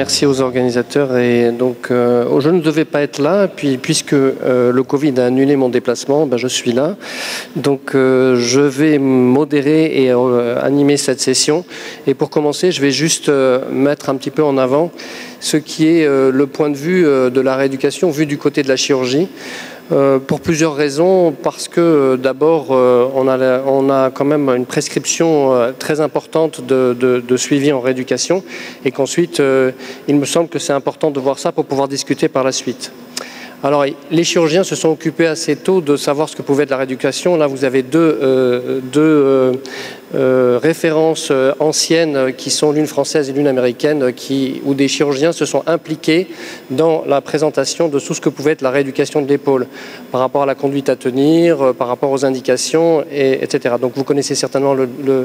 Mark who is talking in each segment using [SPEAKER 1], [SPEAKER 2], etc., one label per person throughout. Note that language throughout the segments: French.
[SPEAKER 1] merci aux organisateurs. Et donc, je ne devais pas être là, puis puisque le Covid a annulé mon déplacement, je suis là. Donc, je vais modérer et animer cette session. Et pour commencer, je vais juste mettre un petit peu en avant ce qui est le point de vue de la rééducation vu du côté de la chirurgie. Pour plusieurs raisons, parce que d'abord on a quand même une prescription très importante de suivi en rééducation et qu'ensuite il me semble que c'est important de voir ça pour pouvoir discuter par la suite. Alors, les chirurgiens se sont occupés assez tôt de savoir ce que pouvait être la rééducation. Là, vous avez deux références anciennes qui sont l'une française et l'une américaine, où des chirurgiens se sont impliqués dans la présentation de tout ce que pouvait être la rééducation de l'épaule par rapport à la conduite à tenir, par rapport aux indications, etc. Donc, vous connaissez certainement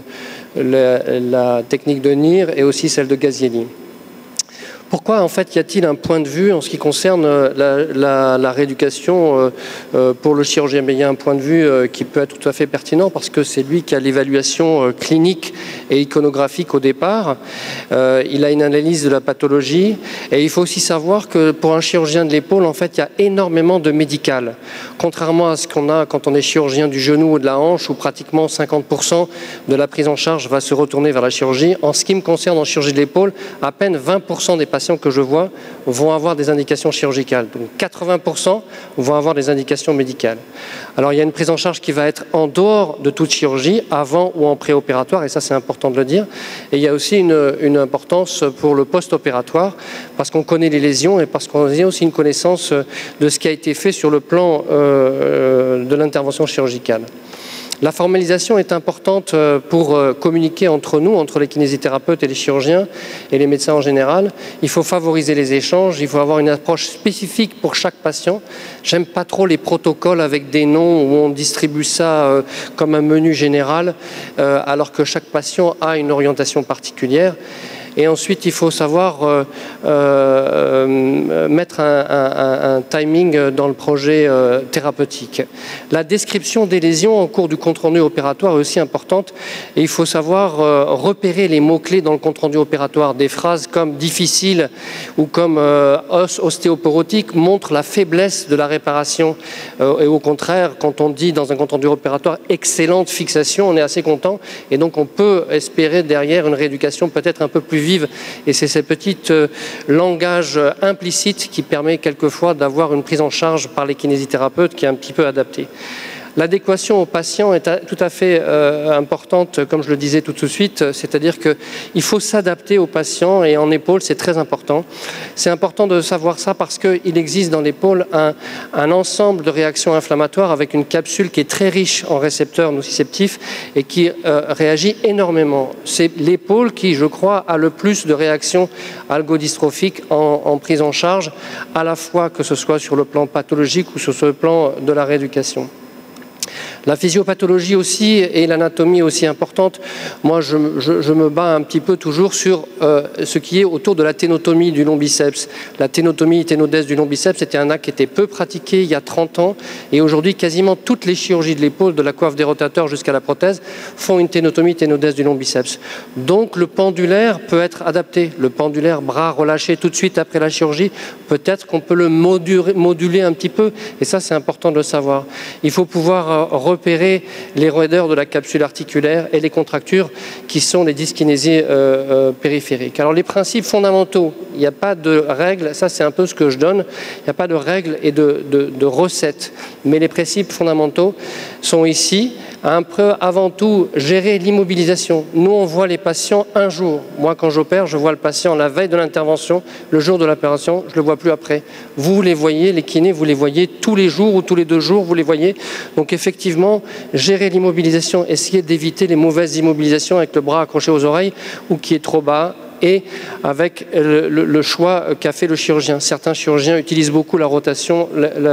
[SPEAKER 1] la technique de NIR et aussi celle de Gazielli. Pourquoi, en fait, y a-t-il un point de vue en ce qui concerne la rééducation pour le chirurgien? Mais il y a un point de vue qui peut être tout à fait pertinent parce que c'est lui qui a l'évaluation clinique et iconographique au départ. Il a une analyse de la pathologie et il faut aussi savoir que pour un chirurgien de l'épaule, en fait, il y a énormément de médical. Contrairement à ce qu'on a quand on est chirurgien du genou ou de la hanche, où pratiquement 50% de la prise en charge va se retourner vers la chirurgie. En ce qui me concerne en chirurgie de l'épaule, à peine 20% des patients que je vois vont avoir des indications chirurgicales. Donc 80% vont avoir des indications médicales. Alors il y a une prise en charge qui va être en dehors de toute chirurgie, avant ou en préopératoire, et ça c'est important de le dire. Et il y a aussi une importance pour le post-opératoire, parce qu'on connaît les lésions et parce qu'on a aussi une connaissance de ce qui a été fait sur le plan de l'intervention chirurgicale. La formalisation est importante pour communiquer entre nous, entre les kinésithérapeutes et les chirurgiens et les médecins en général. Il faut favoriser les échanges, il faut avoir une approche spécifique pour chaque patient. J'aime pas trop les protocoles avec des noms où on distribue ça comme un menu général, alors que chaque patient a une orientation particulière. Et ensuite, il faut savoir mettre un timing dans le projet thérapeutique. La description des lésions en cours du compte-rendu opératoire est aussi importante. Et il faut savoir repérer les mots-clés dans le compte-rendu opératoire. Des phrases comme « difficile » ou comme « os ostéoporotique » montrent la faiblesse de la réparation. Et au contraire, quand on dit dans un compte-rendu opératoire « excellente fixation », on est assez content. Et donc, on peut espérer derrière une rééducation peut-être un peu plus vive. Et c'est ce petit langage implicite qui permet quelquefois d'avoir une prise en charge par les kinésithérapeutes qui est un petit peu adaptée. L'adéquation au patient est tout à fait importante, comme je le disais tout de suite, c'est-à-dire qu'il faut s'adapter au patient et en épaule, c'est très important. C'est important de savoir ça parce qu'il existe dans l'épaule un ensemble de réactions inflammatoires avec une capsule qui est très riche en récepteurs nociceptifs et qui réagit énormément. C'est l'épaule qui, je crois, a le plus de réactions algodystrophiques en prise en charge, à la fois que ce soit sur le plan pathologique ou sur le plan de la rééducation. La physiopathologie aussi et l'anatomie aussi importante. Moi, je me bats un petit peu toujours sur ce qui est autour de la ténotomie du long biceps. La ténotomie ténodèse du long biceps, c'était un acte qui était peu pratiqué il y a 30 ans. Et aujourd'hui, quasiment toutes les chirurgies de l'épaule, de la coiffe des rotateurs jusqu'à la prothèse, font une ténotomie ténodèse du long biceps. Donc, le pendulaire peut être adapté. Le pendulaire, bras relâché tout de suite après la chirurgie, peut-être qu'on peut le moduler un petit peu. Et ça, c'est important de le savoir. Il faut pouvoir repérer les roideurs de la capsule articulaire et les contractures qui sont les dyskinésies périphériques. Alors les principes fondamentaux, il n'y a pas de règles, ça c'est un peu ce que je donne, il n'y a pas de règles et de recettes, mais les principes fondamentaux sont ici. Avant tout, gérer l'immobilisation. Nous, on voit les patients un jour. Moi, quand j'opère, je vois le patient la veille de l'intervention, le jour de l'opération, je ne le vois plus après. Vous les voyez, les kinés, vous les voyez tous les jours ou tous les 2 jours, vous les voyez. Donc effectivement, gérer l'immobilisation, essayer d'éviter les mauvaises immobilisations avec le bras accroché aux oreilles ou qui est trop bas, et avec le choix qu'a fait le chirurgien. Certains chirurgiens utilisent beaucoup la rotation,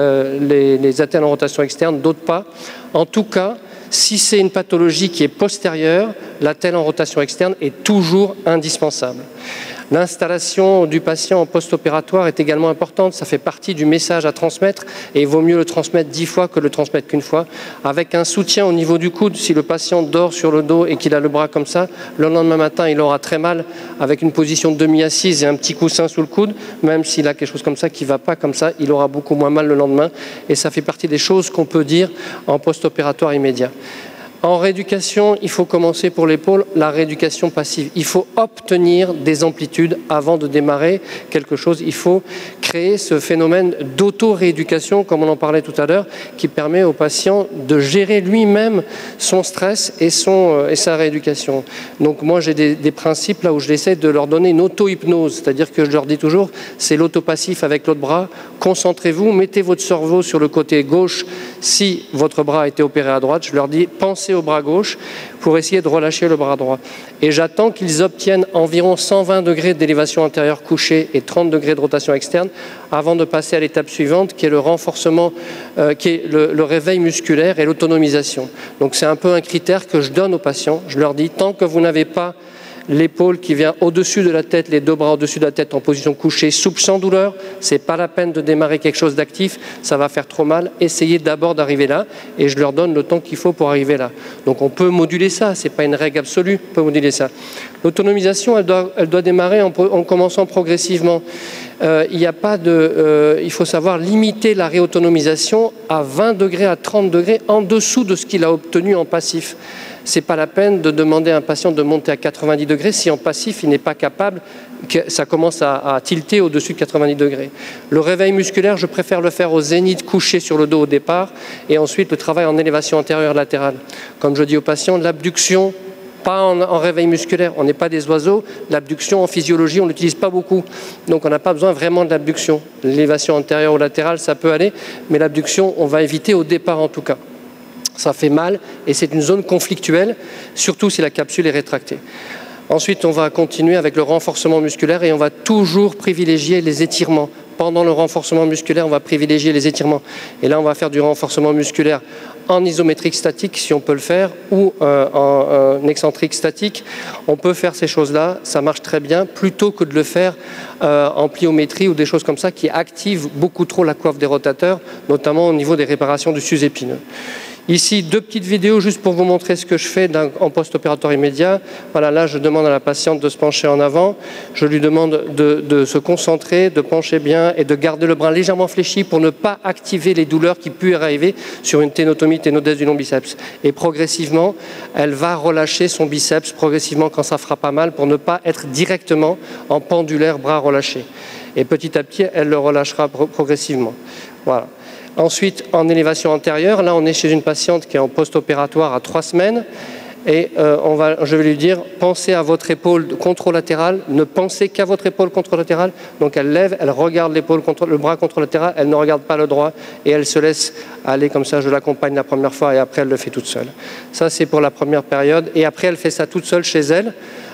[SPEAKER 1] les attelles en rotation externe, d'autres pas. En tout cas, si c'est une pathologie qui est postérieure, l'attelle en rotation externe est toujours indispensable. L'installation du patient en post-opératoire est également importante. Ça fait partie du message à transmettre et il vaut mieux le transmettre 10 fois que le transmettre qu'une fois. Avec un soutien au niveau du coude, si le patient dort sur le dos et qu'il a le bras comme ça, le lendemain matin, il aura très mal avec une position de demi-assise et un petit coussin sous le coude. Même s'il a quelque chose comme ça qui ne va pas comme ça, il aura beaucoup moins mal le lendemain. Et ça fait partie des choses qu'on peut dire en post-opératoire immédiat. En rééducation, il faut commencer pour l'épaule la rééducation passive. Il faut obtenir des amplitudes avant de démarrer quelque chose. Il faut créer ce phénomène d'auto-rééducation, comme on en parlait tout à l'heure, qui permet au patient de gérer lui-même son stress et sa rééducation. Donc moi, j'ai des principes là où je essaie de leur donner une auto-hypnose, c'est-à-dire que je leur dis toujours, c'est l'auto-passif avec l'autre bras. Concentrez-vous, mettez votre cerveau sur le côté gauche si votre bras a été opéré à droite. Je leur dis, pensez au bras gauche pour essayer de relâcher le bras droit. Et j'attends qu'ils obtiennent environ 120 degrés d'élévation intérieure couchée et 30 degrés de rotation externe avant de passer à l'étape suivante qui est le renforcement, qui est le réveil musculaire et l'autonomisation. Donc c'est un peu un critère que je donne aux patients. Je leur dis, tant que vous n'avez pas l'épaule qui vient au-dessus de la tête, les deux bras au-dessus de la tête en position couchée, souple sans douleur, c'est pas la peine de démarrer quelque chose d'actif, ça va faire trop mal. Essayez d'abord d'arriver là et je leur donne le temps qu'il faut pour arriver là. Donc on peut moduler ça, c'est pas une règle absolue, on peut moduler ça. L'autonomisation, elle doit démarrer en commençant progressivement. Il faut savoir limiter la réautonomisation à 20 degrés, à 30 degrés en dessous de ce qu'il a obtenu en passif. Ce n'est pas la peine de demander à un patient de monter à 90 degrés si en passif il n'est pas capable, que ça commence à tilter au-dessus de 90 degrés. Le réveil musculaire, je préfère le faire au zénith couché sur le dos au départ et ensuite le travail en élévation antérieure latérale. Comme je dis aux patients, l'abduction, pas en réveil musculaire, on n'est pas des oiseaux. L'abduction en physiologie, on ne l'utilise pas beaucoup. Donc on n'a pas besoin vraiment de l'abduction. L'élévation antérieure ou latérale, ça peut aller, mais l'abduction, on va éviter au départ en tout cas. Ça fait mal et c'est une zone conflictuelle, surtout si la capsule est rétractée. Ensuite, on va continuer avec le renforcement musculaire et on va toujours privilégier les étirements. Pendant le renforcement musculaire, on va privilégier les étirements. Et là, on va faire du renforcement musculaire en isométrique statique, si on peut le faire, ou en excentrique statique. On peut faire ces choses-là, ça marche très bien, plutôt que de le faire en pliométrie ou des choses comme ça qui activent beaucoup trop la coiffe des rotateurs, notamment au niveau des réparations du sus-épineux. Ici, deux petites vidéos juste pour vous montrer ce que je fais en post-opératoire immédiat. Voilà, là, je demande à la patiente de se pencher en avant. Je lui demande de se concentrer, de pencher bien et de garder le bras légèrement fléchi pour ne pas activer les douleurs qui peuvent arriver sur une ténotomie, ténodèse du long biceps. Et progressivement, elle va relâcher son biceps progressivement quand ça fera pas mal pour ne pas être directement en pendulaire bras relâché. Et petit à petit, elle le relâchera progressivement. Voilà. Ensuite, en élévation antérieure, là on est chez une patiente qui est en post-opératoire à 3 semaines et je vais lui dire, pensez à votre épaule contralatérale, ne pensez qu'à votre épaule contralatérale. Donc elle lève, elle regarde le bras contralatéral, elle ne regarde pas le droit et elle se laisse aller comme ça, je l'accompagne la première fois et après elle le fait toute seule. Ça c'est pour la première période et après elle fait ça toute seule chez elle.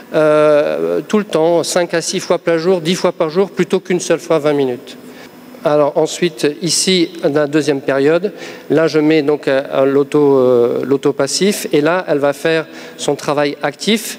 [SPEAKER 1] Tout le temps, 5 à 6 fois par jour, 10 fois par jour, plutôt qu'une seule fois 20 minutes. Alors ensuite, ici, dans la deuxième période, là je mets donc l'auto-passif et là elle va faire son travail actif.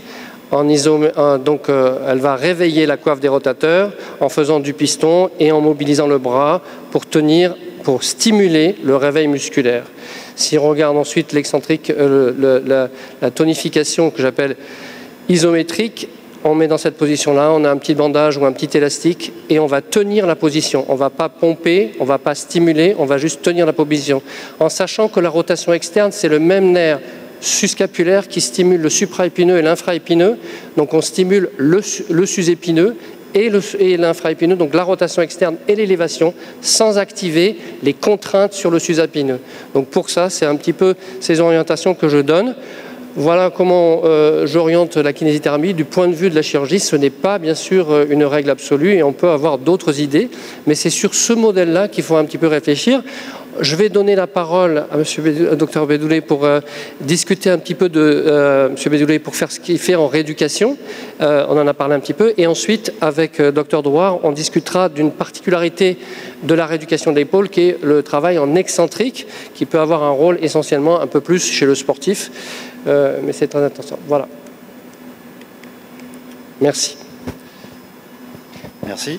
[SPEAKER 1] Donc elle va réveiller la coiffe des rotateurs en faisant du piston et en mobilisant le bras pour stimuler le réveil musculaire. Si on regarde ensuite l'excentrique, la tonification que j'appelle isométrique, on met dans cette position-là, on a un petit bandage ou un petit élastique et on va tenir la position. On ne va pas pomper, on ne va pas stimuler, on va juste tenir la position. En sachant que la rotation externe, c'est le même nerf suscapulaire qui stimule le supraépineux et l'infraépineux. Donc on stimule le susépineux et l'infraépineux, donc la rotation externe et l'élévation, sans activer les contraintes sur le susépineux. Donc pour ça, c'est un petit peu ces orientations que je donne. Voilà comment j'oriente la kinésithérapie du point de vue de la chirurgie. Ce n'est pas bien sûr une règle absolue et on peut avoir d'autres idées, mais c'est sur ce modèle-là qu'il faut un petit peu réfléchir. Je vais donner la parole à Dr Bédoulet pour discuter un petit peu de M. Bédoulet pour faire ce qu'il fait en rééducation. On en a parlé un petit peu. Et ensuite, avec Dr Drouard, on discutera d'une particularité de la rééducation de l'épaule qui est le travail en excentrique, qui peut avoir un rôle essentiellement un peu plus chez le sportif. Mais c'est très intéressant. Voilà. Merci.
[SPEAKER 2] Merci.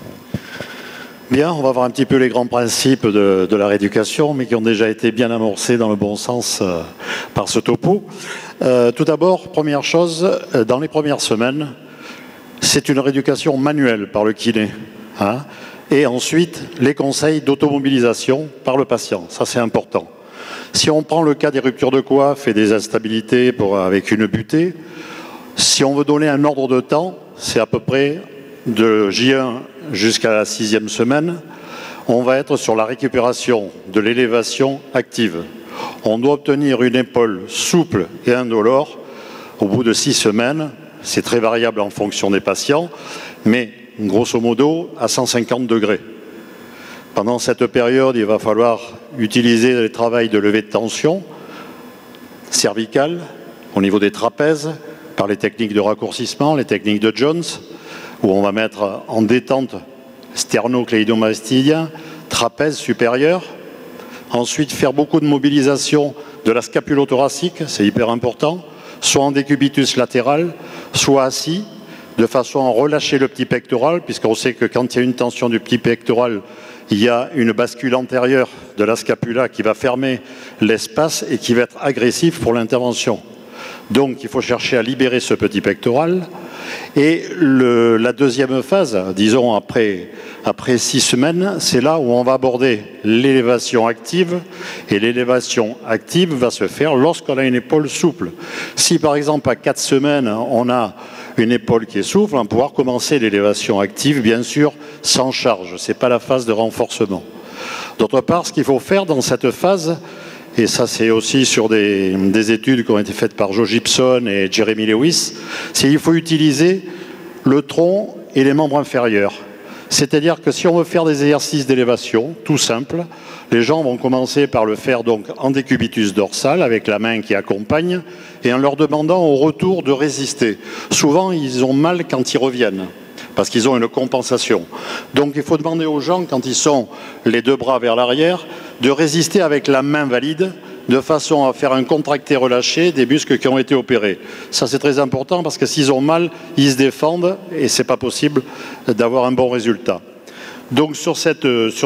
[SPEAKER 2] Bien, on va voir un petit peu les grands principes de la rééducation, mais qui ont déjà été bien amorcés dans le bon sens par ce topo. Tout d'abord, première chose, dans les premières semaines, c'est une rééducation manuelle par le kiné. Hein, et ensuite, les conseils d'automobilisation par le patient. Ça, c'est important. Si on prend le cas des ruptures de coiffe et des instabilités avec une butée, si on veut donner un ordre de temps, c'est à peu près de J1 jusqu'à la 6e semaine, on va être sur la récupération de l'élévation active. On doit obtenir une épaule souple et indolore au bout de 6 semaines. C'est très variable en fonction des patients, mais grosso modo à 150 degrés. Pendant cette période, il va falloir utiliser le travail de levée de tension cervicale au niveau des trapèzes par les techniques de raccourcissement, les techniques de Jones, où on va mettre en détente sternocléidomastidien, trapèze supérieur. Ensuite, faire beaucoup de mobilisation de la scapulothoracique, c'est hyper important, soit en décubitus latéral, soit assis, de façon à relâcher le petit pectoral, puisqu'on sait que quand il y a une tension du petit pectoral, il y a une bascule antérieure de la scapula qui va fermer l'espace et qui va être agressif pour l'intervention. Donc, il faut chercher à libérer ce petit pectoral. Et la deuxième phase, disons après 6 semaines, c'est là où on va aborder l'élévation active. Et l'élévation active va se faire lorsqu'on a une épaule souple. Si par exemple à 4 semaines, on a une épaule qui est souple, on va pouvoir commencer l'élévation active, bien sûr, sans charge. Ce n'est pas la phase de renforcement. D'autre part, ce qu'il faut faire dans cette phase, et ça c'est aussi sur des études qui ont été faites par Joe Gibson et Jeremy Lewis, c'est qu'il faut utiliser le tronc et les membres inférieurs. C'est-à-dire que si on veut faire des exercices d'élévation, tout simple, les gens vont commencer par le faire donc en décubitus dorsal, avec la main qui accompagne, et en leur demandant au retour de résister. Souvent, ils ont mal quand ils reviennent, parce qu'ils ont une compensation. Donc il faut demander aux gens, quand ils sont les 2 bras vers l'arrière, de résister avec la main valide, de façon à faire un contracté-relâché des muscles qui ont été opérés. Ça, c'est très important, parce que s'ils ont mal, ils se défendent, et ce n'est pas possible d'avoir un bon résultat. Donc sur cette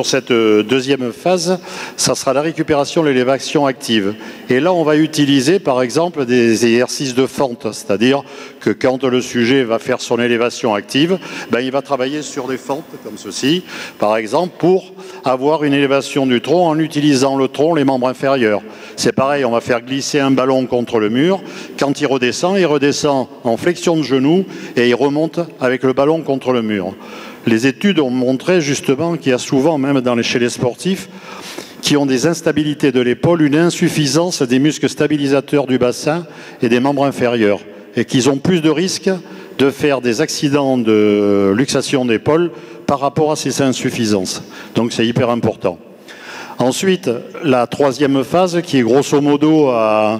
[SPEAKER 2] deuxième phase, ça sera la récupération, l'élévation active. Et là, on va utiliser par exemple des exercices de fente, c'est-à-dire que quand le sujet va faire son élévation active, ben, il va travailler sur des fentes comme ceci, par exemple, pour avoir une élévation du tronc en utilisant le tronc, les membres inférieurs. C'est pareil, on va faire glisser un ballon contre le mur. Quand il redescend en flexion de genou et il remonte avec le ballon contre le mur. Les études ont montré justement qu'il y a souvent, même chez les sportifs, qui ont des instabilités de l'épaule, une insuffisance des muscles stabilisateurs du bassin et des membres inférieurs, et qu'ils ont plus de risques de faire des accidents de luxation d'épaule par rapport à ces insuffisances. Donc c'est hyper important. Ensuite, la troisième phase, qui est grosso modo à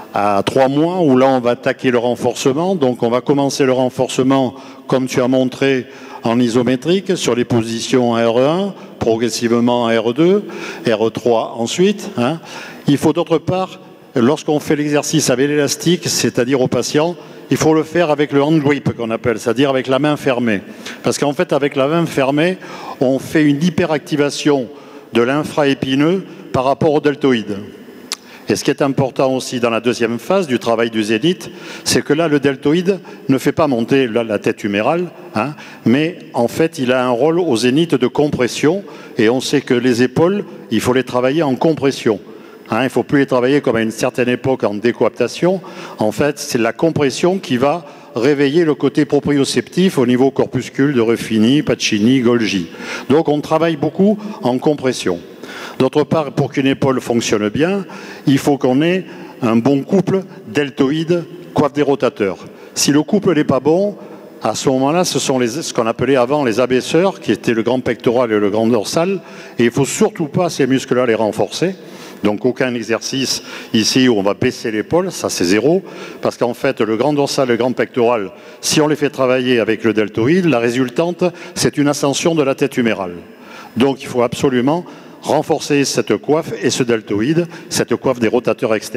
[SPEAKER 2] 3 mois, où là on va attaquer le renforcement. Donc on va commencer le renforcement, comme tu as montré, en isométrique, sur les positions R1, progressivement R2, R3 ensuite. Hein. Il faut d'autre part, lorsqu'on fait l'exercice avec l'élastique, c'est-à-dire au patient, il faut le faire avec le hand grip qu'on appelle, c'est-à-dire avec la main fermée. Parce qu'en fait, avec la main fermée, on fait une hyperactivation de l'infraépineux par rapport au deltoïde. Et ce qui est important aussi dans la deuxième phase du travail du zénith, c'est que là, le deltoïde ne fait pas monter la tête humérale, hein, mais en fait, il a un rôle au zénith de compression, et on sait que les épaules, il faut les travailler en compression. Hein, il ne faut plus les travailler comme à une certaine époque en décoaptation. En fait, c'est la compression qui va réveiller le côté proprioceptif au niveau corpuscule de Ruffini, Pacini, Golgi. Donc on travaille beaucoup en compression. D'autre part, pour qu'une épaule fonctionne bien, il faut qu'on ait un bon couple deltoïde coiffe des rotateurs. Si le couple n'est pas bon, à ce moment-là, ce sont ce qu'on appelait avant les abaisseurs, qui étaient le grand pectoral et le grand dorsal, et il ne faut surtout pas ces muscles-là les renforcer. Donc aucun exercice ici où on va baisser l'épaule, ça c'est 0, parce qu'en fait le grand dorsal et le grand pectoral, si on les fait travailler avec le deltoïde, la résultante c'est une ascension de la tête humérale. Donc il faut absolument renforcer cette coiffe et ce deltoïde, cette coiffe des rotateurs externes.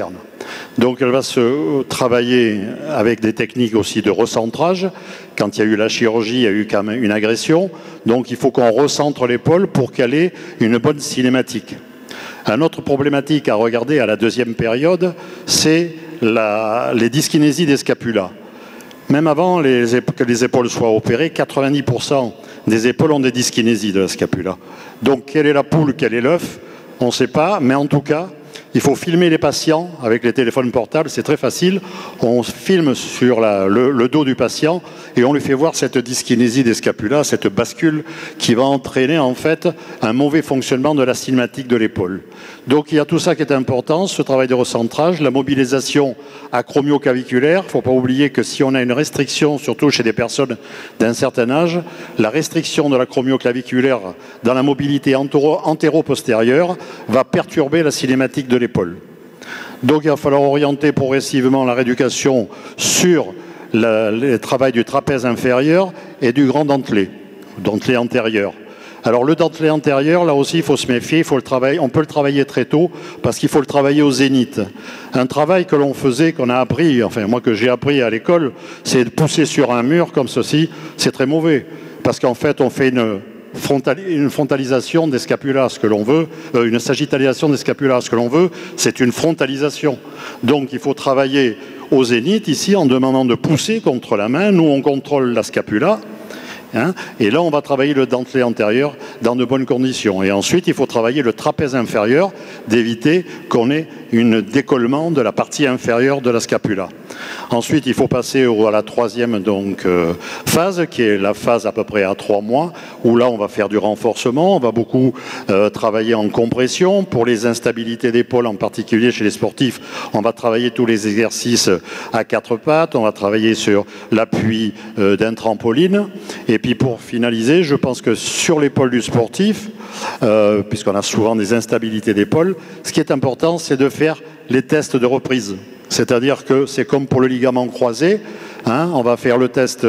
[SPEAKER 2] Donc elle va se travailler avec des techniques aussi de recentrage. Quand il y a eu la chirurgie, il y a eu quand même une agression. Donc il faut qu'on recentre l'épaule pour qu'elle ait une bonne cinématique. Un autre problématique à regarder à la deuxième période, c'est les dyskinésies des scapulas. Même avant que les épaules soient opérées, 90% des épaules ont des dyskinésies de la scapula. Donc quelle est la poule, quel est l'œuf? On ne sait pas, mais en tout cas, il faut filmer les patients avec les téléphones portables, c'est très facile. On filme sur le dos du patient et on lui fait voir cette dyskinésie des scapulas, cette bascule qui va entraîner en fait un mauvais fonctionnement de la cinématique de l'épaule. Donc il y a tout ça qui est important, ce travail de recentrage, la mobilisation acromioclaviculaire. Il ne faut pas oublier que si on a une restriction, surtout chez des personnes d'un certain âge, la restriction de l'acromioclaviculaire dans la mobilité antéro-postérieure va perturber la cinématique de l'épaule. Donc il va falloir orienter progressivement la rééducation sur le travail du trapèze inférieur et du grand dentelé antérieur. Alors le dentelé antérieur, là aussi il faut se méfier, on peut le travailler très tôt parce qu'il faut le travailler au zénith. Un travail que l'on faisait, qu'on a appris, enfin moi que j'ai appris à l'école, c'est de pousser sur un mur comme ceci, c'est très mauvais. Parce qu'en fait on fait une frontalisation des scapulas, ce que l'on veut, une sagittalisation des scapulas, ce que l'on veut, c'est une frontalisation. Donc il faut travailler au zénith ici en demandant de pousser contre la main. Nous on contrôle la scapula. Et là, on va travailler le dentelé antérieur dans de bonnes conditions. Et ensuite, il faut travailler le trapèze inférieur, d'éviter qu'on ait un décollement de la partie inférieure de la scapula. Ensuite, il faut passer à la troisième phase, qui est la phase à peu près à 3 mois, où là, on va faire du renforcement. On va beaucoup travailler en compression. Pour les instabilités d'épaule, en particulier chez les sportifs, on va travailler tous les exercices à 4 pattes. On va travailler sur l'appui d'un trampoline. Et puis pour finaliser, je pense que sur l'épaule du sportif, puisqu'on a souvent des instabilités d'épaule, ce qui est important, c'est de faire les tests de reprise. C'est-à-dire que c'est comme pour le ligament croisé, on va faire le test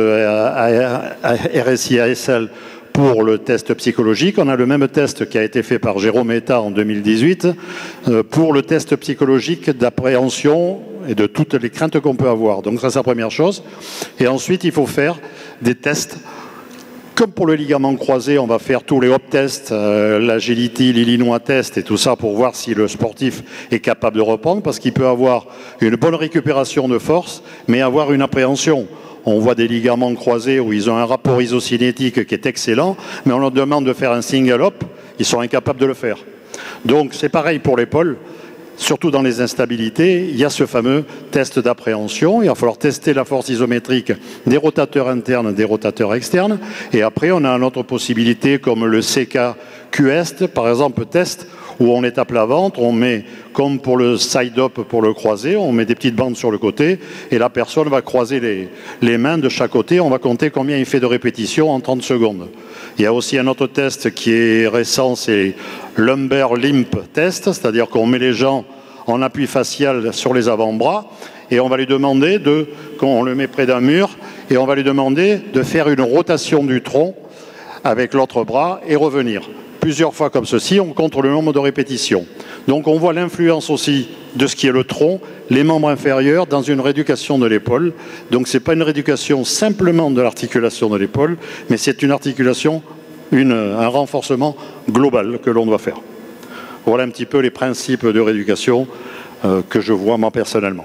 [SPEAKER 2] RSI-ASL pour le test psychologique. On a le même test qui a été fait par Jérôme Etta en 2018 pour le test psychologique d'appréhension et de toutes les craintes qu'on peut avoir. Donc ça, c'est la première chose. Et ensuite, il faut faire des tests. Comme pour le ligament croisé, on va faire tous les hop tests, l'agility, l'Illinois test et tout ça pour voir si le sportif est capable de reprendre, parce qu'il peut avoir une bonne récupération de force, mais avoir une appréhension. On voit des ligaments croisés où ils ont un rapport isocinétique qui est excellent, mais on leur demande de faire un single hop, ils sont incapables de le faire. Donc c'est pareil pour l'épaule. Surtout dans les instabilités, il y a ce fameux test d'appréhension. Il va falloir tester la force isométrique des rotateurs internes, des rotateurs externes. Et après, on a une autre possibilité comme le CK-QEST, par exemple, test, où on étape la ventre, on met, comme pour le side-up pour le croisé, on met des petites bandes sur le côté, et la personne va croiser les mains de chaque côté. On va compter combien il fait de répétitions en 30 secondes. Il y a aussi un autre test qui est récent, c'est lumbar limp test, c'est-à-dire qu'on met les gens en appui facial sur les avant-bras et on va lui demander on le met près d'un mur et on va lui demander de faire une rotation du tronc avec l'autre bras et revenir. Plusieurs fois comme ceci, on compte le nombre de répétitions. Donc on voit l'influence aussi de ce qui est le tronc, les membres inférieurs dans une rééducation de l'épaule. Donc ce n'est pas une rééducation simplement de l'articulation de l'épaule, mais c'est une articulation, un renforcement global que l'on doit faire. Voilà un petit peu les principes de rééducation que je vois moi personnellement.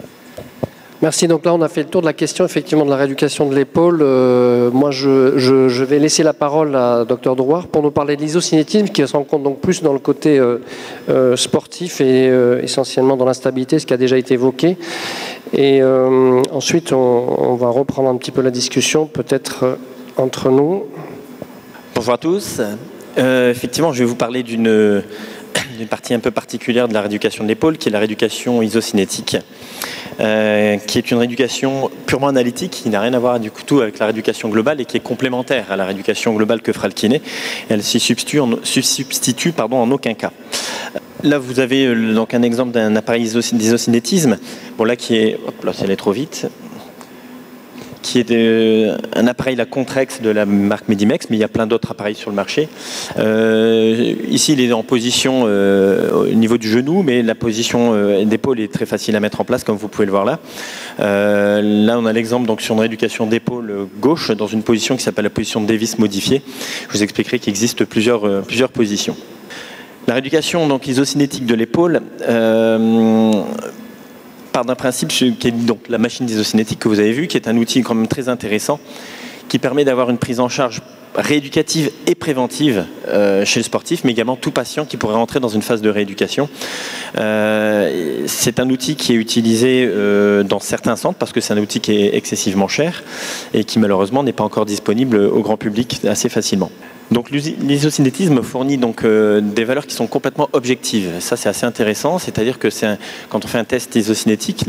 [SPEAKER 1] Merci. Donc là, on a fait le tour de la question effectivement de la rééducation de l'épaule. Moi, je vais laisser la parole à Dr Drouard pour nous parler de l'isocinétisme, qui se rencontre donc plus dans le côté sportif et essentiellement dans l'instabilité, ce qui a déjà été évoqué. Et ensuite, on va reprendre un petit peu la discussion, peut-être entre nous.
[SPEAKER 3] Bonjour à tous. Effectivement, je vais vous parler d'une partie un peu particulière de la rééducation de l'épaule, qui est la rééducation isocinétique. Qui est une rééducation purement analytique, qui n'a rien à voir du tout avec la rééducation globale et qui est complémentaire à la rééducation globale que fera le kiné. Elle s'y substitue en aucun cas. Là, vous avez donc un exemple d'un appareil d'isocinétisme. Bon, là, qui est... Hop là, c'est allé trop vite. qui est un appareil, la Contrex de la marque Medimex, mais il y a plein d'autres appareils sur le marché. Ici, il est en position au niveau du genou, mais la position d'épaule est très facile à mettre en place, comme vous pouvez le voir là. Là, on a l'exemple donc sur une rééducation d'épaule gauche, dans une position qui s'appelle la position de Davis modifiée. Je vous expliquerai qu'il existe plusieurs positions. La rééducation donc isocinétique de l'épaule part d'un principe qui est donc la machine d'isocinétique que vous avez vu, qui est un outil quand même très intéressant, qui permet d'avoir une prise en charge rééducative et préventive chez le sportif, mais également tout patient qui pourrait rentrer dans une phase de rééducation. C'est un outil qui est utilisé dans certains centres parce que c'est un outil qui est excessivement cher et qui malheureusement n'est pas encore disponible au grand public assez facilement. Donc l'isocinétisme fournit donc des valeurs qui sont complètement objectives. Ça c'est assez intéressant, c'est-à-dire que quand on fait un test isocinétique,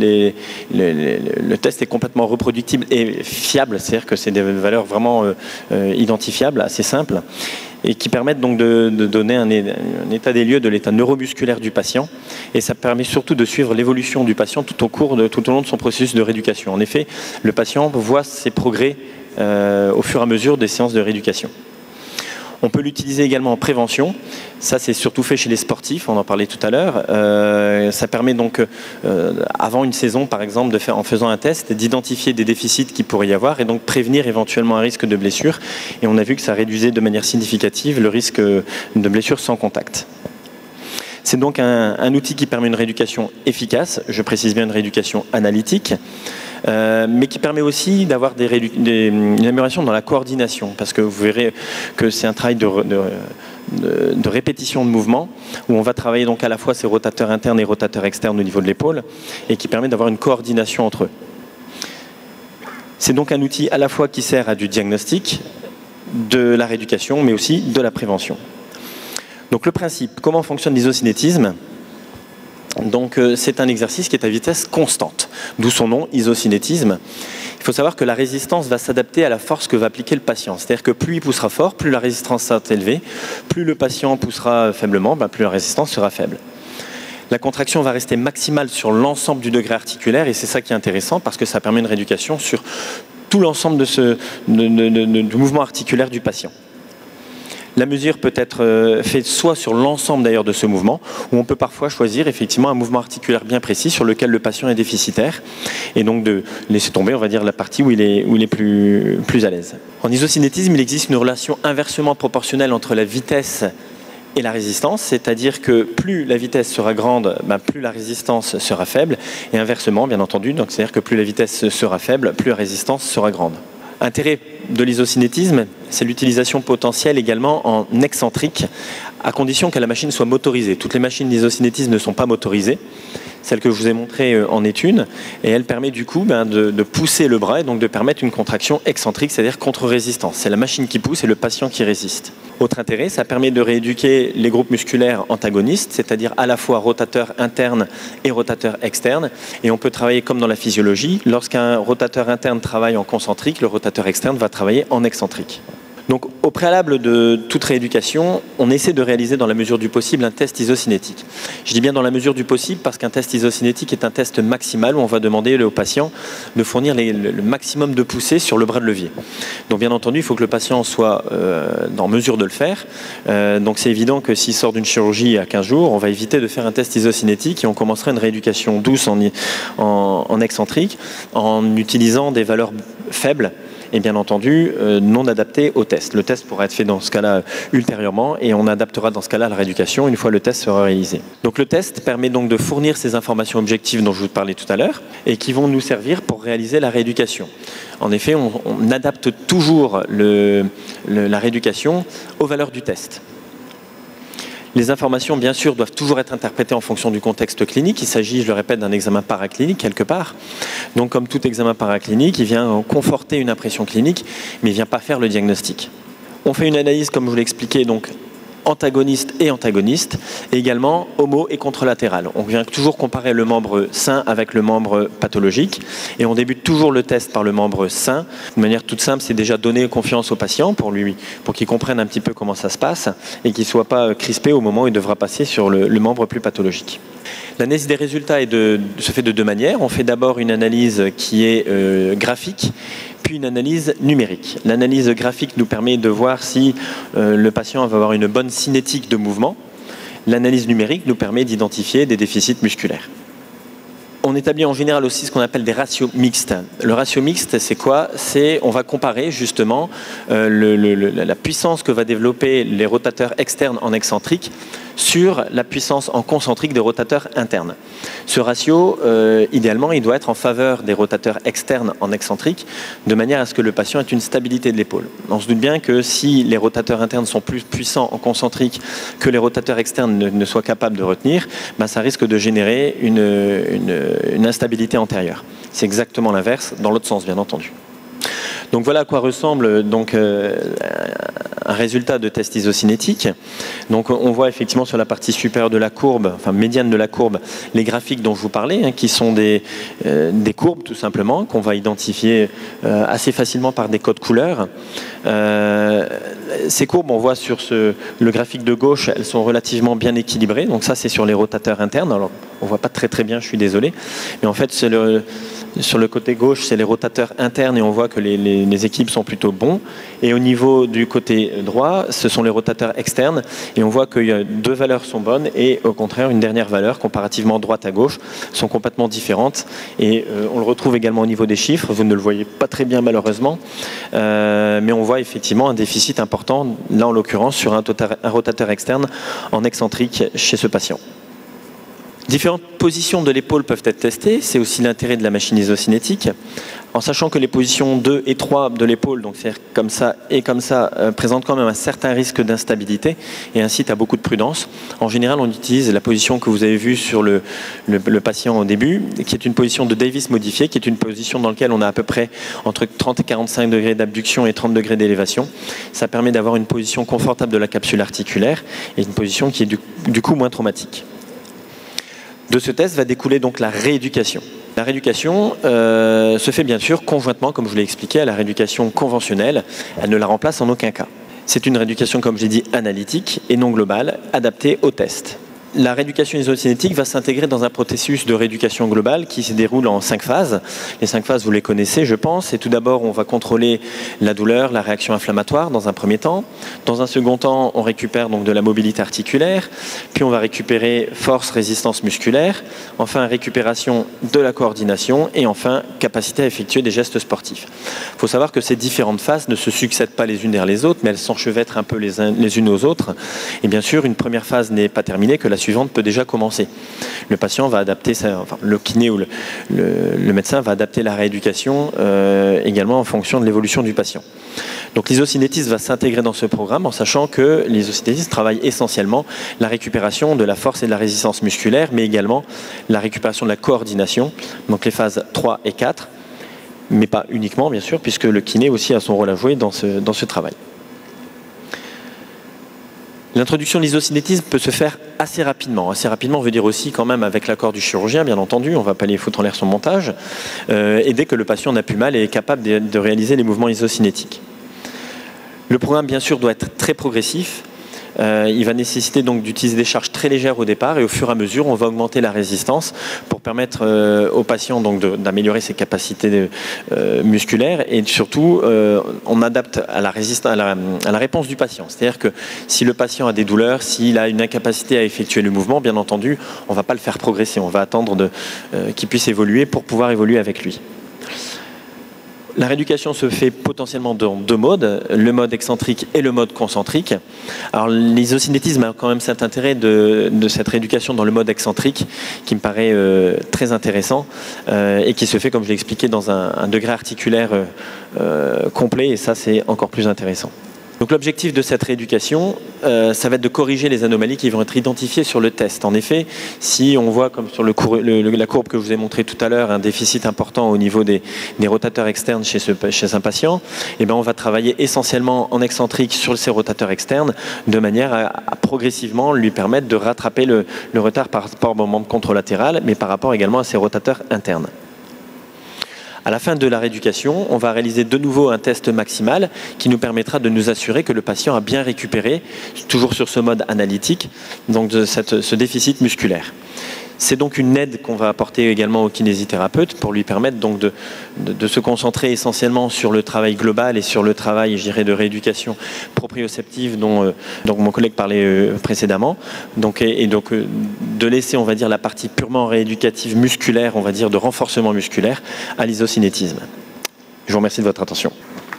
[SPEAKER 3] le test est complètement reproductible et fiable, c'est-à-dire que c'est des valeurs vraiment identifiables, assez simples, et qui permettent donc de donner un état des lieux de l'état neuromusculaire du patient. Et ça permet surtout de suivre l'évolution du patient tout au long de son processus de rééducation. En effet, le patient voit ses progrès au fur et à mesure des séances de rééducation. On peut l'utiliser également en prévention. Ça, c'est surtout fait chez les sportifs, on en parlait tout à l'heure. Ça permet donc, avant une saison, par exemple, en faisant un test, d'identifier des déficits qu'il pourrait y avoir et donc prévenir éventuellement un risque de blessure. Et on a vu que ça réduisait de manière significative le risque de blessure sans contact. C'est donc un outil qui permet une rééducation efficace, je précise bien une rééducation analytique, mais qui permet aussi d'avoir une amélioration dans la coordination, parce que vous verrez que c'est un travail de répétition de mouvement, où on va travailler donc à la fois ces rotateurs internes et rotateurs externes au niveau de l'épaule, et qui permet d'avoir une coordination entre eux. C'est donc un outil à la fois qui sert à du diagnostic, de la rééducation, mais aussi de la prévention. Donc le principe, comment fonctionne l'isocinétisme? Donc c'est un exercice qui est à vitesse constante, d'où son nom, isocinétisme. Il faut savoir que la résistance va s'adapter à la force que va appliquer le patient. C'est-à-dire que plus il poussera fort, plus la résistance sera élevée, plus le patient poussera faiblement, plus la résistance sera faible. La contraction va rester maximale sur l'ensemble du degré articulaire, et c'est ça qui est intéressant parce que ça permet une rééducation sur tout l'ensemble du mouvement articulaire du patient. La mesure peut être faite soit sur l'ensemble d'ailleurs de ce mouvement, ou on peut parfois choisir effectivement un mouvement articulaire bien précis sur lequel le patient est déficitaire, et donc de laisser tomber, on va dire, la partie où il est plus à l'aise. En isocinétisme, il existe une relation inversement proportionnelle entre la vitesse et la résistance, c'est-à-dire que plus la vitesse sera grande, plus la résistance sera faible, et inversement, bien entendu, donc c'est-à-dire que plus la vitesse sera faible, plus la résistance sera grande. Intérêt de l'isocinétisme, c'est l'utilisation potentielle également en excentrique, à condition que la machine soit motorisée. Toutes les machines d'isocinétisme ne sont pas motorisées. Celle que je vous ai montrée en est une, et elle permet du coup de pousser le bras et donc de permettre une contraction excentrique, c'est-à-dire contre-résistance. C'est la machine qui pousse et le patient qui résiste. Autre intérêt, ça permet de rééduquer les groupes musculaires antagonistes, c'est-à-dire à la fois rotateur interne et rotateur externe. Et on peut travailler comme dans la physiologie. Lorsqu'un rotateur interne travaille en concentrique, le rotateur externe va travailler en excentrique. Donc, au préalable de toute rééducation, on essaie de réaliser dans la mesure du possible un test isocinétique. Je dis bien dans la mesure du possible parce qu'un test isocinétique est un test maximal où on va demander au patient de fournir le maximum de poussées sur le bras de levier. Donc, bien entendu, il faut que le patient soit en mesure de le faire. Donc, c'est évident que s'il sort d'une chirurgie à 15 jours, on va éviter de faire un test isocinétique et on commencerait une rééducation douce en excentrique en utilisant des valeurs faibles et bien entendu non adapté au test. Le test pourra être fait dans ce cas-là ultérieurement et on adaptera dans ce cas-là la rééducation une fois le test sera réalisé. Donc le test permet donc de fournir ces informations objectives dont je vous parlais tout à l'heure et qui vont nous servir pour réaliser la rééducation. En effet, on adapte toujours la rééducation aux valeurs du test. Les informations, bien sûr, doivent toujours être interprétées en fonction du contexte clinique. Il s'agit, je le répète, d'un examen paraclinique quelque part. Donc, comme tout examen paraclinique, il vient conforter une impression clinique, mais il ne vient pas faire le diagnostic. On fait une analyse, comme je vous l'ai expliqué, donc antagoniste et antagoniste, et également homo et contralatéral. On vient toujours comparer le membre sain avec le membre pathologique, et on débute toujours le test par le membre sain. De manière toute simple, c'est déjà donner confiance au patient pour qu'il comprenne un petit peu comment ça se passe, et qu'il ne soit pas crispé au moment où il devra passer sur le membre plus pathologique. L'analyse des résultats se fait de deux manières. On fait d'abord une analyse qui est graphique, puis une analyse numérique. L'analyse graphique nous permet de voir si le patient va avoir une bonne cinétique de mouvement. L'analyse numérique nous permet d'identifier des déficits musculaires. On établit en général aussi ce qu'on appelle des ratios mixtes. Le ratio mixte, c'est quoi? On va comparer justement la puissance que va développer les rotateurs externes en excentrique sur la puissance en concentrique des rotateurs internes. Ce ratio, idéalement, il doit être en faveur des rotateurs externes en excentrique, de manière à ce que le patient ait une stabilité de l'épaule. On se doute bien que si les rotateurs internes sont plus puissants en concentrique que les rotateurs externes ne soient capables de retenir, ça risque de générer une instabilité antérieure. C'est exactement l'inverse, dans l'autre sens, bien entendu. Donc voilà à quoi ressemble un résultat de test isocinétique. Donc on voit effectivement sur la partie supérieure de la courbe, enfin médiane de la courbe, les graphiques dont je vous parlais, qui sont des courbes tout simplement, qu'on va identifier assez facilement par des codes couleurs. Ces courbes, on voit sur le graphique de gauche, elles sont relativement bien équilibrées. Donc ça, c'est sur les rotateurs internes. Alors on voit pas très bien, je suis désolé. Mais en fait, sur le côté gauche, c'est les rotateurs internes et on voit que les équilibres sont plutôt bons. Et au niveau du côté droit, ce sont les rotateurs externes et on voit que 2 valeurs sont bonnes et au contraire, une dernière valeur, comparativement droite à gauche, sont complètement différentes. Et on le retrouve également au niveau des chiffres. Vous ne le voyez pas très bien malheureusement, mais on voit effectivement un déficit important, là en l'occurrence sur un rotateur externe en excentrique chez ce patient. Différentes positions de l'épaule peuvent être testées, c'est aussi l'intérêt de la machine isocinétique, en sachant que les positions 2 et 3 de l'épaule, donc c'est-à-dire comme ça et comme ça, présentent quand même un certain risque d'instabilité et incitent à beaucoup de prudence. En général, on utilise la position que vous avez vue sur le patient au début, qui est une position de Davis modifiée, qui est une position dans laquelle on a à peu près entre 30 et 45 degrés d'abduction et 30 degrés d'élévation. Ça permet d'avoir une position confortable de la capsule articulaire et une position qui est du coup moins traumatique. De ce test va découler donc la rééducation. La rééducation se fait bien sûr conjointement, comme je vous l'ai expliqué, à la rééducation conventionnelle. Elle ne la remplace en aucun cas. C'est une rééducation, comme j'ai dit, analytique et non globale, adaptée au test. La rééducation isocinétique va s'intégrer dans un processus de rééducation globale qui se déroule en 5 phases. Les 5 phases, vous les connaissez, je pense. Et tout d'abord, on va contrôler la douleur, la réaction inflammatoire dans un premier temps. Dans un second temps, on récupère donc de la mobilité articulaire. Puis on va récupérer force, résistance musculaire. Enfin, récupération de la coordination. Et enfin, capacité à effectuer des gestes sportifs. Il faut savoir que ces différentes phases ne se succèdent pas les unes derrière les autres, mais elles s'enchevêtrent un peu les unes aux autres. Et bien sûr, une première phase n'est pas terminée, que la suivante peut déjà commencer. Le patient va adapter, le kiné ou le médecin va adapter la rééducation également en fonction de l'évolution du patient. Donc l'isocinétisme va s'intégrer dans ce programme en sachant que l'isocinétisme travaille essentiellement la récupération de la force et de la résistance musculaire, mais également la récupération de la coordination, donc les phases 3 et 4, mais pas uniquement bien sûr, puisque le kiné aussi a son rôle à jouer dans ce travail. L'introduction de l'isocinétisme peut se faire assez rapidement. Assez rapidement veut dire aussi quand même avec l'accord du chirurgien, bien entendu, on ne va pas aller foutre en l'air son montage, et dès que le patient n'a plus mal et est capable de réaliser les mouvements isocinétiques. Le programme, bien sûr, doit être très progressif. Il va nécessiter donc d'utiliser des charges très légères au départ et au fur et à mesure, on va augmenter la résistance pour permettre au patient donc d'améliorer ses capacités musculaires et surtout on adapte à la réponse du patient. C'est-à-dire que si le patient a des douleurs, s'il a une incapacité à effectuer le mouvement, bien entendu, on ne va pas le faire progresser, on va attendre qu'il puisse évoluer pour pouvoir évoluer avec lui. La rééducation se fait potentiellement dans 2 modes, le mode excentrique et le mode concentrique. Alors l'isocinétisme a quand même cet intérêt de cette rééducation dans le mode excentrique qui me paraît très intéressant et qui se fait, comme je l'ai expliqué, dans un degré articulaire complet et ça c'est encore plus intéressant. Donc l'objectif de cette rééducation, ça va être de corriger les anomalies qui vont être identifiées sur le test. En effet, si on voit, comme sur la courbe que je vous ai montrée tout à l'heure, un déficit important au niveau des rotateurs externes chez un patient, eh bien on va travailler essentiellement en excentrique sur ces rotateurs externes de manière à progressivement lui permettre de rattraper le retard par rapport au moment contralatéral, mais par rapport également à ces rotateurs internes. À la fin de la rééducation, on va réaliser de nouveau un test maximal qui nous permettra de nous assurer que le patient a bien récupéré, toujours sur ce mode analytique, donc de ce déficit musculaire. C'est donc une aide qu'on va apporter également au kinésithérapeute pour lui permettre donc de se concentrer essentiellement sur le travail global et sur le travail, je dirais, de rééducation proprioceptive dont mon collègue parlait précédemment. Donc, de laisser, on va dire, la partie purement rééducative musculaire, on va dire, de renforcement musculaire à l'isocinétisme. Je vous remercie de votre attention.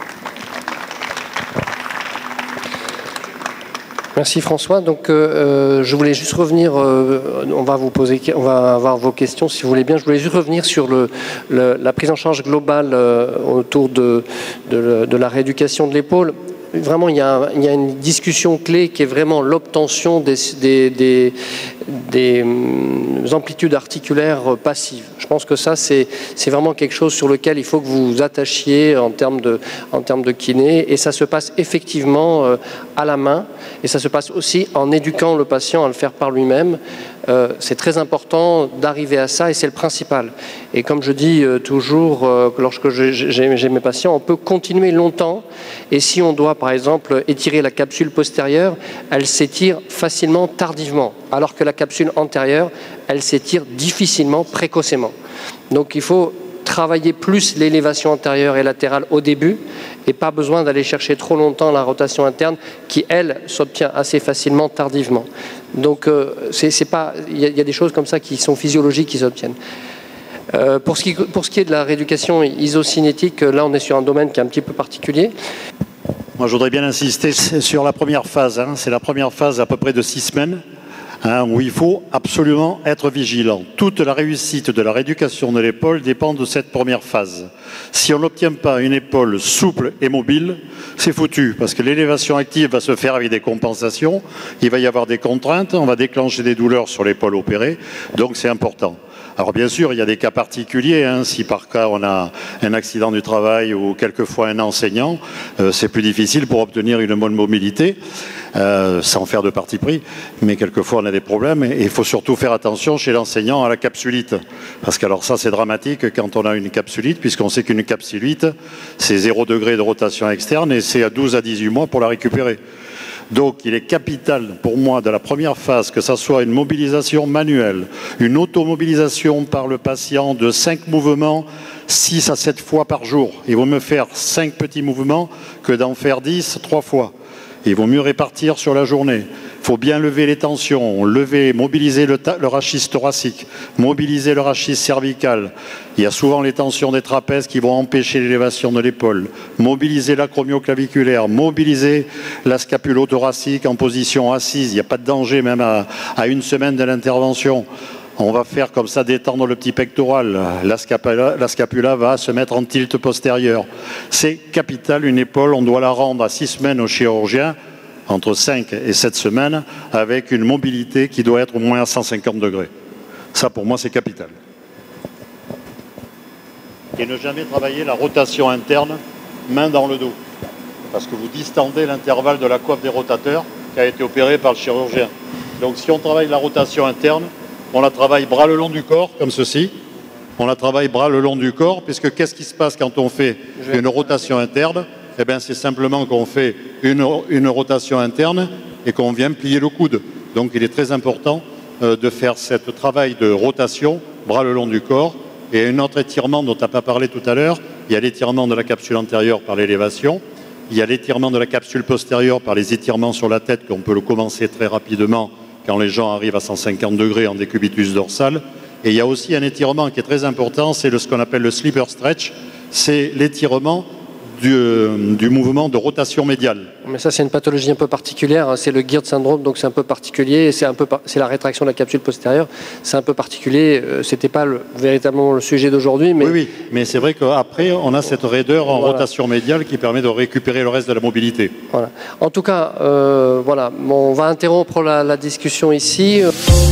[SPEAKER 1] Merci François. Donc, je voulais juste revenir. On va avoir vos questions si vous voulez bien. Je voulais juste revenir sur la prise en charge globale autour de la rééducation de l'épaule. Vraiment, il y a une discussion clé qui est vraiment l'obtention des amplitudes articulaires passives. Je pense que ça, c'est vraiment quelque chose sur lequel il faut que vous vous attachiez en termes de kiné. Et ça se passe effectivement à la main. Et ça se passe aussi en éduquant le patient à le faire par lui-même. C'est très important d'arriver à ça et c'est le principal. Et comme je dis toujours, lorsque j'ai mes patients, on peut continuer longtemps et si on doit par exemple étirer la capsule postérieure, elle s'étire facilement tardivement, alors que la capsule antérieure, elle s'étire difficilement, précocement. Donc il faut travailler plus l'élévation antérieure et latérale au début et pas besoin d'aller chercher trop longtemps la rotation interne qui, elle, s'obtient assez facilement tardivement. Donc, il y a des choses comme ça qui sont physiologiques qui s'obtiennent. Pour ce qui est de la rééducation isocinétique, là, on est sur un domaine qui est un petit peu particulier.
[SPEAKER 2] Moi, je voudrais bien insister sur la première phase. C'est la première phase à peu près de 6 semaines. Où il faut absolument être vigilant. Toute la réussite de la rééducation de l'épaule dépend de cette première phase. Si on n'obtient pas une épaule souple et mobile, c'est foutu, parce que l'élévation active va se faire avec des compensations, il va y avoir des contraintes, on va déclencher des douleurs sur l'épaule opérée, donc c'est important. Alors bien sûr, il y a des cas particuliers, si par cas on a un accident du travail ou quelquefois un enseignant, c'est plus difficile pour obtenir une bonne mobilité, sans faire de parti pris, mais quelquefois on a des problèmes et il faut surtout faire attention chez l'enseignant à la capsulite, parce que alors ça c'est dramatique quand on a une capsulite, puisqu'on sait qu'une capsulite c'est 0 degré de rotation externe et c'est à 12 à 18 mois pour la récupérer. Donc il est capital pour moi de la première phase que ça soit une mobilisation manuelle, une automobilisation par le patient de 5 mouvements 6 à 7 fois par jour. Il vaut mieux faire 5 petits mouvements que d'en faire 10 3 fois. Il vaut mieux répartir sur la journée. Il faut bien lever les tensions, mobiliser le rachis thoracique, mobiliser le rachis cervical. Il y a souvent les tensions des trapèzes qui vont empêcher l'élévation de l'épaule. Mobiliser l'acromioclaviculaire, mobiliser la scapulo-thoracique en position assise. Il n'y a pas de danger même à 1 semaine de l'intervention. On va faire comme ça détendre le petit pectoral. La scapula va se mettre en tilt postérieur. C'est capital, une épaule, on doit la rendre à 6 semaines au chirurgien, entre 5 et 7 semaines, avec une mobilité qui doit être au moins à 150 degrés. Ça, pour moi, c'est capital. Et ne jamais travailler la rotation interne, main dans le dos. Parce que vous distendez l'intervalle de la coiffe des rotateurs qui a été opéré par le chirurgien. Donc, si on travaille la rotation interne, on la travaille bras le long du corps, comme ceci. On la travaille bras le long du corps, puisque qu'est-ce qui se passe quand on fait une rotation interne? Eh bien, c'est simplement qu'on fait une rotation interne et qu'on vient plier le coude. Donc, il est très important de faire ce travail de rotation, bras le long du corps. Et un autre étirement dont on n'a pas parlé tout à l'heure, il y a l'étirement de la capsule antérieure par l'élévation. Il y a l'étirement de la capsule postérieure par les étirements sur la tête, qu'on peut le commencer très rapidement quand les gens arrivent à 150 degrés en décubitus dorsal. Et il y a aussi un étirement qui est très important, c'est ce qu'on appelle le sleeper stretch. C'est l'étirement du mouvement de rotation médiale.
[SPEAKER 1] Mais ça, c'est une pathologie un peu particulière, c'est le Geert syndrome, donc c'est un peu particulier, c'est la rétraction de la capsule postérieure, c'est un peu particulier, c'était pas véritablement le sujet d'aujourd'hui. Mais...
[SPEAKER 2] Oui, mais c'est vrai qu'après, on a cette raideur en rotation médiale qui permet de récupérer le reste de la mobilité.
[SPEAKER 1] Voilà. En tout cas, voilà, on va interrompre la discussion ici.